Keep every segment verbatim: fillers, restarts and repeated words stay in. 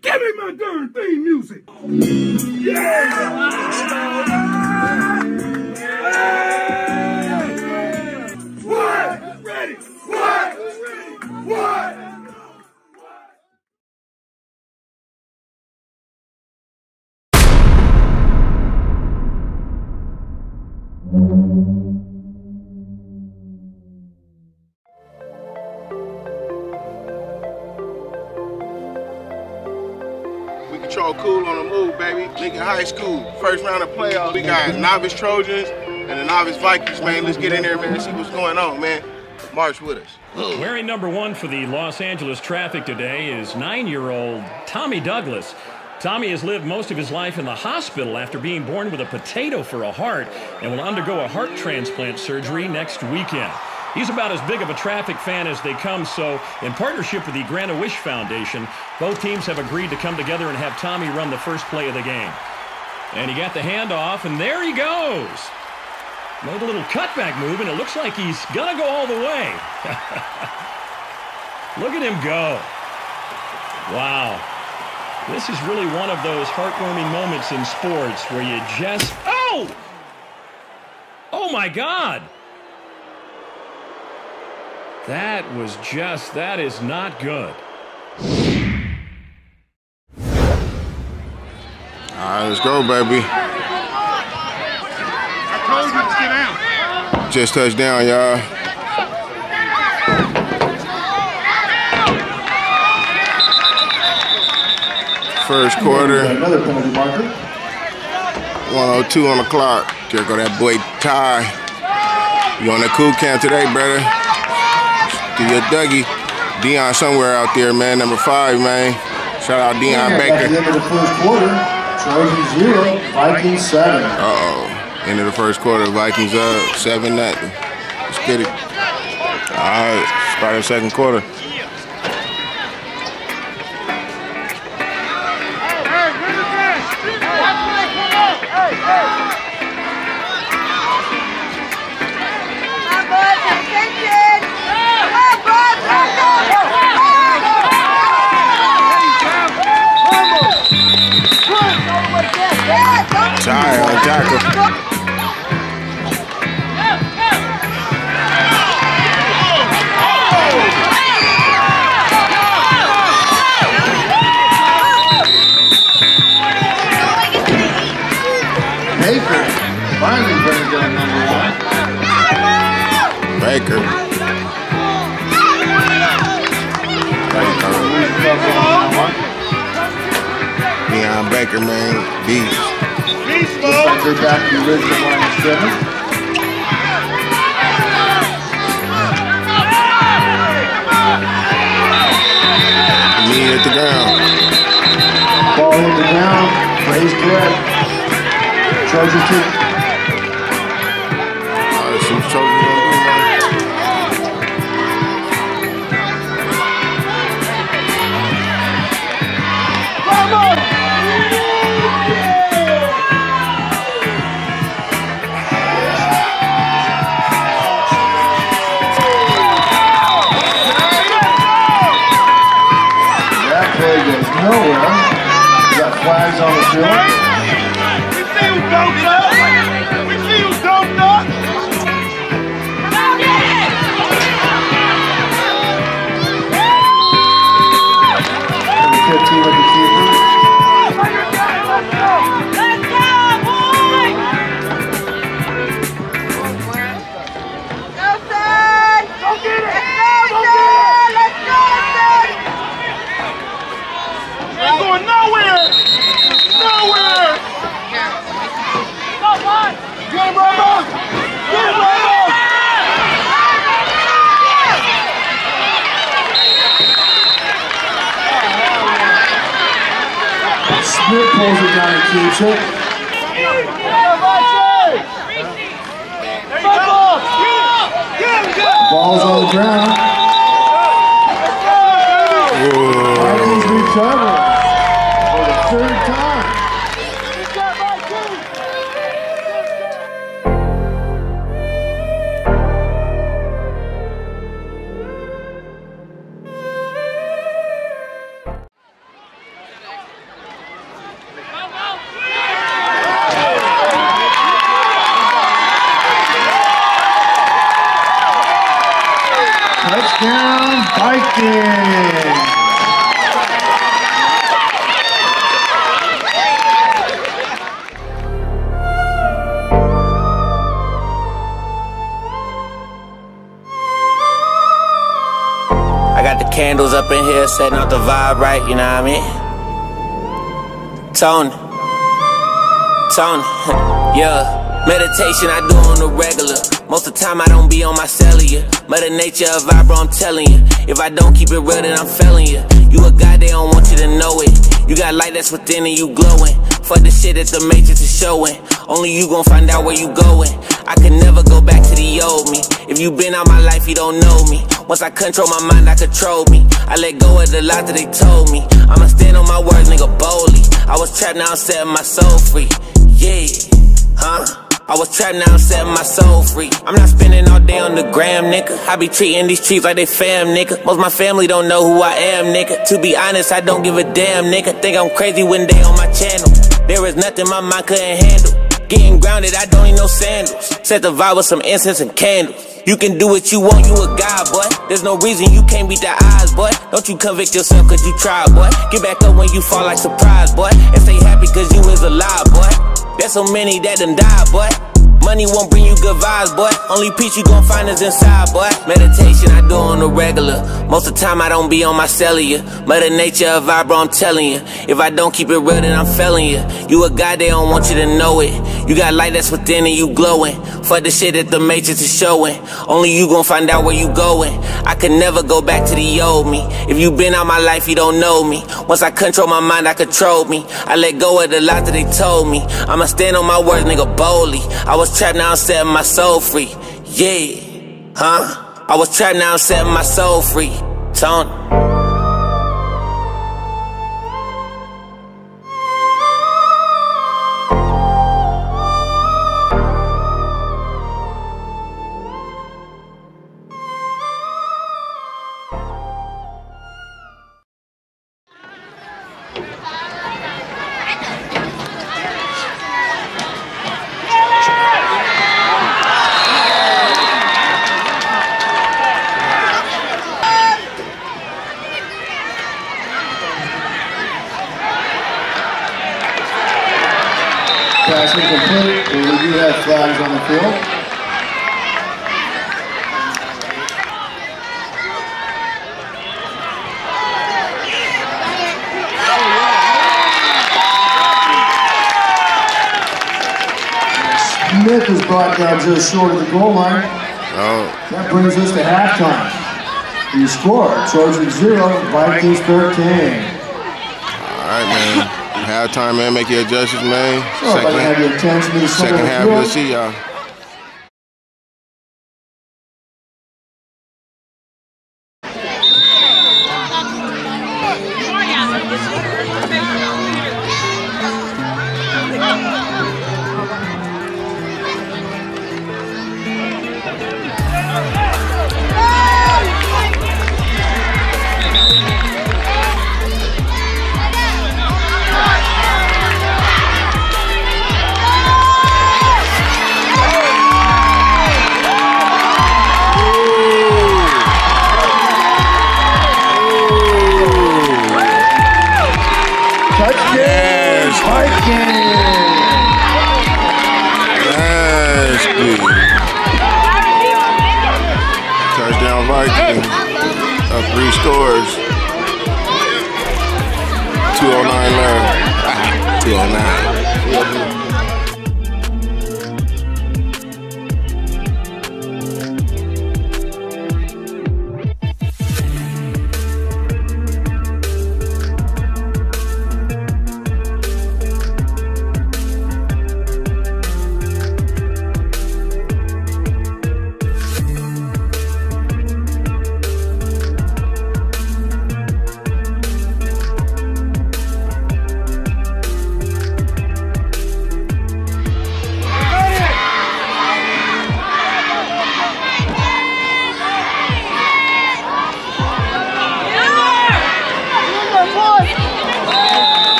Give me my darn theme music. Yeah! Hey! What? Ready? What? What? Control cool on the move, baby. Lincoln High School, first round of playoffs. We got novice Trojans and the novice Vikings, man. Let's get in there, man, and see what's going on, man. March with us. Wearing number one for the Los Angeles Traffic today is nine-year-old Tommy Douglas. Tommy has lived most of his life in the hospital after being born with a potato for a heart and will undergo a heart transplant surgery next weekend. He's about as big of a Traffic fan as they come, so in partnership with the Grant-A-Wish Foundation, both teams have agreed to come together and have Tommy run the first play of the game. And he got the handoff, and there he goes. Made a little cutback move, and it looks like he's gonna go all the way. Look at him go. Wow. This is really one of those heartwarming moments in sports where you just, oh! Oh my God! That was just, that is not good. All right, let's go, baby. I told you to sit down. Just touched down, y'all. First quarter. Another penalty marker. one oh two on the clock. There go that boy Ty. You on that cool camp today, brother? Do your Dougie. Dion somewhere out there, man. Number five, man. Shout out Dion And Baker. at the end of the first quarter, Trojans zero, Vikings seven. Uh-oh. End of the first quarter, Vikings up seven nothing. Let's get it. All right, start the second quarter. Ty on tackle. Baker finally brings down number one. Baker. Dion Baker, man, beast. Looks like they're back to the original line of scrimmage. Knee hit the ground. Ball hit the ground. Plays correct. Trojan kick. All right, see what Trojans gonna do, man. Come on! Nowhere. We got flags on the field. We see who doped up. We see who doped up. Number fifteen with the keeper. Let's go! Let's go, boys! Go, son! Go get it! Let's go, son! Let's go, son! Ain't going nowhere! Nowhere! Go, boy! Get him, Robo! Get him, Robo! Smith pulls it down and keeps it. Ball's on the ground. Vikings recover for the third time. up in here setting out the vibe right, you know what I mean? Tony, Tony, yeah. Meditation I do on the regular. Most of the time I don't be on my cellular. Mother nature a vibro, I'm telling you. If I don't keep it real, then I'm failing you. You a guy, they don't want you to know it. You got light that's within and you glowing. Fuck the shit that the matrix is showing. Only you gon' find out where you going. I can never go back to the old me. If you been out my life, you don't know me. Once I control my mind, I control me. I let go of the lies that they told me. I'ma stand on my words, nigga, boldly. I was trapped, now I'm setting my soul free. Yeah, huh? I was trapped, now I'm setting my soul free. I'm not spending all day on the gram, nigga. I be treating these streets like they fam, nigga. Most of my family don't know who I am, nigga. To be honest, I don't give a damn, nigga. Think I'm crazy when they on my channel. There is nothing my mind couldn't handle. Getting grounded, I don't need no sandals. Set the vibe with some incense and candles. You can do what you want, you a god, boy. There's no reason you can't beat the odds, boy. Don't you convict yourself cause you tried, boy. Get back up when you fall like surprise, boy. And stay happy cause you is alive, boy. There's so many that done died, boy. Money won't bring you good vibes, boy. Only peace you gon' find is inside, boy. Meditation I do on the regular. Most of the time I don't be on my cellular. Mother nature a vibro, I'm telling you. If I don't keep it real, then I'm failing you. You a guy, they don't want you to know it. You got light that's within and you glowing. Fuck the shit that the matrix is showing. Only you gon' find out where you going. I can never go back to the old me. If you been out my life, you don't know me. Once I control my mind, I control me. I let go of the lies that they told me. I'ma stand on my words, nigga, boldly. I was trapped, now I'm setting my soul free. Yeah, huh? I was trapped, now I'm setting my soul free. Tony. Passing complete, and we do have flags on the field. Smith is brought down just short of the goal line. Oh. That brings us to halftime. The score, Trojans zero, Vikings thirteen. All right, man. Halftime, man. Make your adjustments, man. So if I can have your attention to the center Second of the half, field. let's see y'all. Touchdown Vikings. Up three scores. two oh nine left. two oh nine.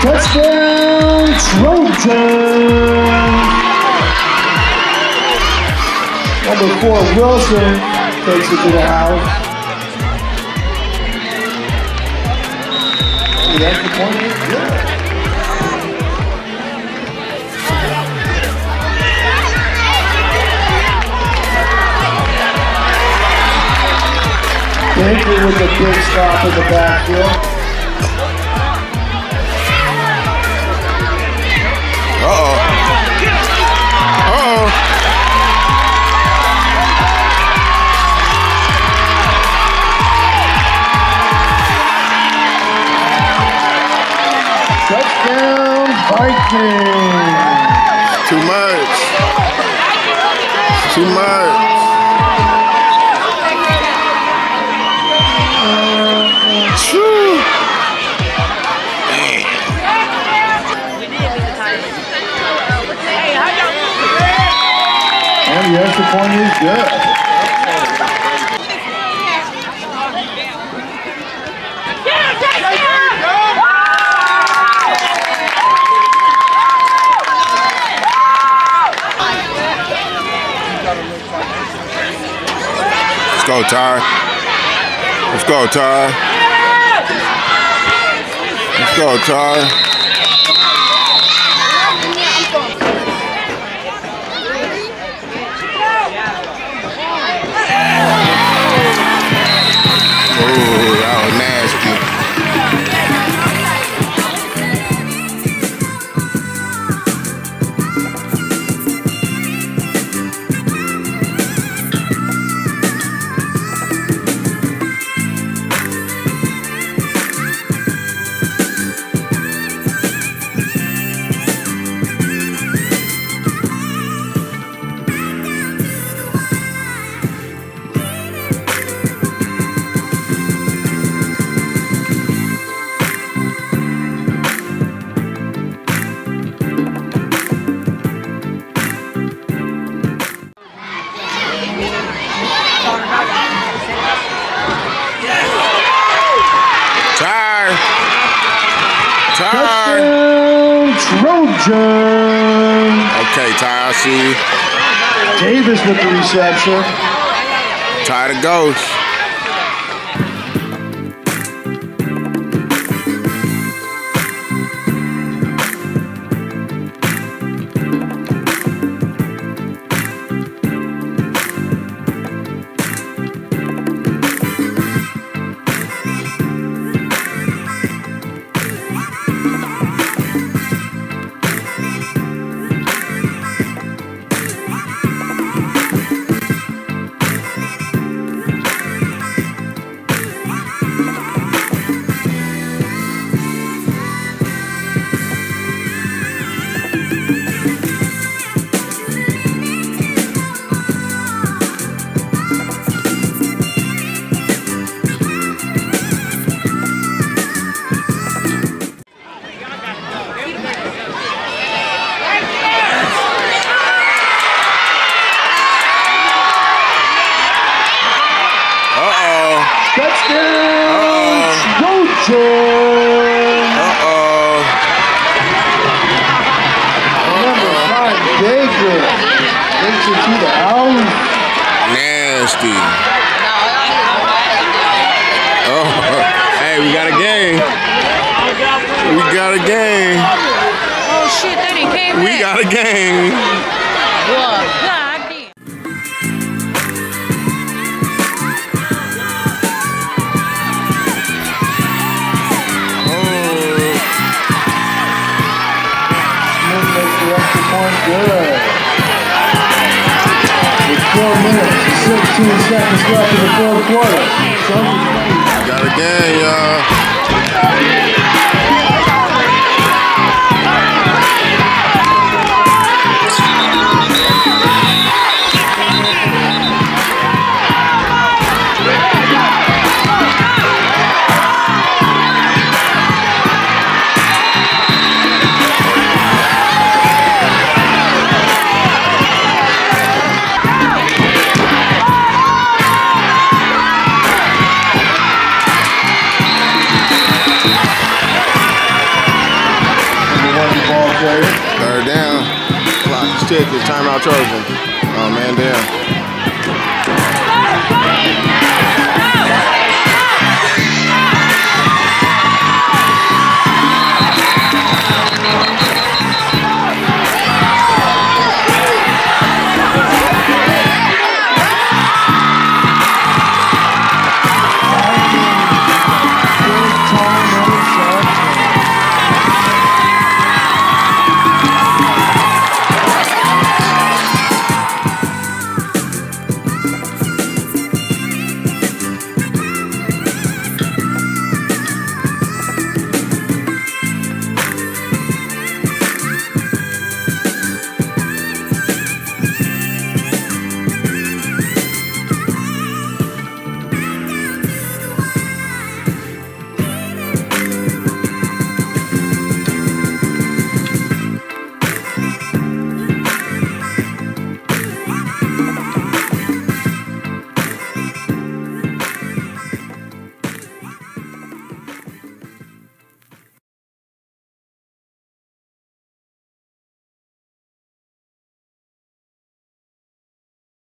Touchdown, Trojans! Number four, Wilson, takes it to the house. Oh, that's the point. Yeah. Baker with a big stop in the backfield. Uh-oh. Uh-oh. Touchdown, Vikings. Too much. Too much. Whew. And the extra point is good. Let's go, Ty. Let's go, Ty. Let's go, Ty. Ooh, that was nasty. Touchdown, Trojan. Okay, Ty, I see you. Davis with the reception. Ty the ghost. Touchdown, Trojan. Uh-oh. Number five, Baker. Takes it to the house. Nasty. Oh, hey, we got a game. We got a game. Oh shit, that ain't came We back. got a game. Well, God damn. Makes the extra point good. With four minutes and sixteen seconds left in the fourth quarter. Got a game, y'all. tick is timeout Trojan. Oh man, damn.